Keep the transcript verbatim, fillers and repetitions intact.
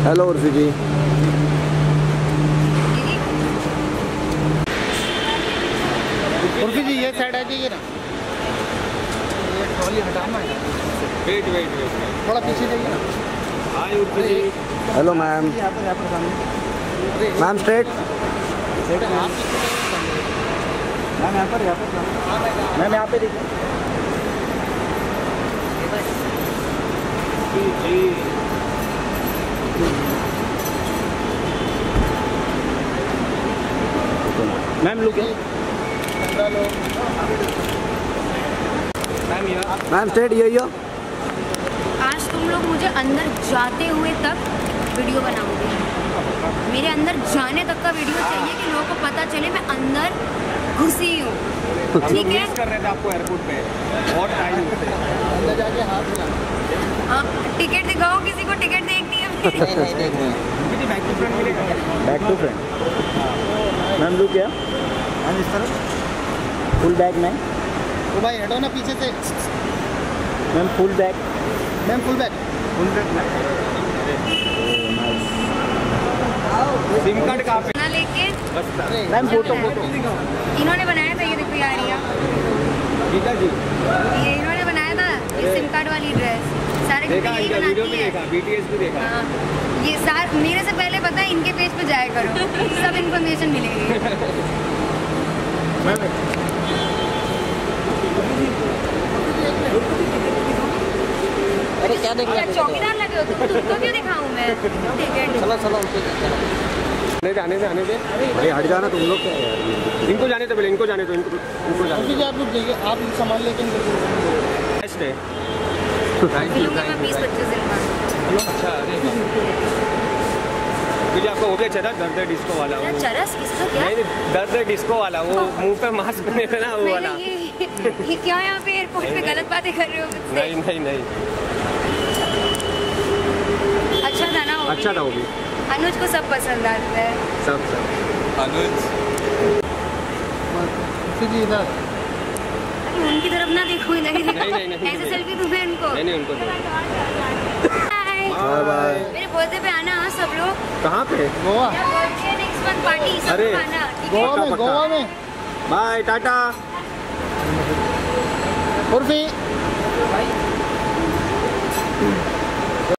Hello Urfi ji. Urfi ji ये side आ जाइए ना, ये ट्रॉली हटाना है। वेट वेट वेट थोड़ा पीछे जाइए ना। Hi Urfi ji. Hello ma'am. यहाँ पर यहाँ पर सामने मैम स्ट्रेट। मैम यहाँ पर यहाँ पर मैम यहाँ पे देखिए। Ma'am look ma'am ma'am straight ये यो। आज तुम लोग मुझे अंदर जाते हुए तक वीडियो बनाओगे। मेरे अंदर जाने तक का वीडियो चाहिए कि लोगों को पता चले मैं अंदर घुसी हूँ। ठीक है, कर रहे थे आपको एयरपोर्ट पे बहुत टाइम से। अंदर जाके हाथ मिला। टिकट दिखाओ, किसी को टिकट देखनी है। नहीं नहीं देखना है। बैक टू फ्रंट मिलेगा। Back to front. Ma'am look क्या? मैम इस तरफ फुल बैक मैम। ओ भाई हटो ना पीछे से। Ma'am full back. Ma'am full back. Full back sim card कहाँ पे? ना लेके बस मैम फोटो फोटो। इन्होंने बनाया था, ये देखो यार, गीता जी ये इन्होंने बनाया था ये सिम कार्ड वाली ड्रेस। सारे देखा, यही इनका वीडियो बनाती भी है। देखा, बीटीएस भी देखा। हाँ, ये सार मेरे से पहले पता है, इनके पेज पे जाया करो, सब इन्फॉर्मेशन मिलेगी। अरे क्या देख क्या चौकीदार लगे हो तुम? तुमको क्यों दिखाऊं मैं टिकट? चलो चलो आने दे आने दे आने दे। भाई हट जाना तुम लोग क्या यार। इनको जाने दो पहले, इनको जाने दो, इनको इनको जाने उर्फी जी आप लोग जाइए, आप सामान लेके निकलिए। बेस्ट है। मिलूंगा मैं बीस पच्चीस दिन बाद। अच्छा अरे मुझे आपको हो गया चला दर्द है डिस्को वाला वो। चरस किसका क्या? नहीं नहीं, दर्द है डिस्को वाला वो मुंह पे मास्क पहने थे ना वो मैंने वाला। ये ये क्या यहाँ पे एयरपोर्ट पे गलत बातें कर रहे हो मुझसे? नहीं नहीं नहीं, अच्छा था ना वो भी? अच्छा था वो भी। अनुज को सब पसंद आता है। सब सब अनुज उर्फी जी इधर। अरे उनकी तरफ ना देखो, इधर ही देखो। नहीं, नहीं, नहीं, ऐसे नहीं। सेल्फी दूँ मैं उनको? नहीं नहीं उनको दो। हाय। Bye bye. मेरे बर्थडे पे आना हाँ सब लोग। कहाँ पे? गोवा नेक्स्ट मंथ पार्टी सब अरे। लोग आना, ठीक है? गोवा में पक्का। गोवा में बाय टाटा। उर्फी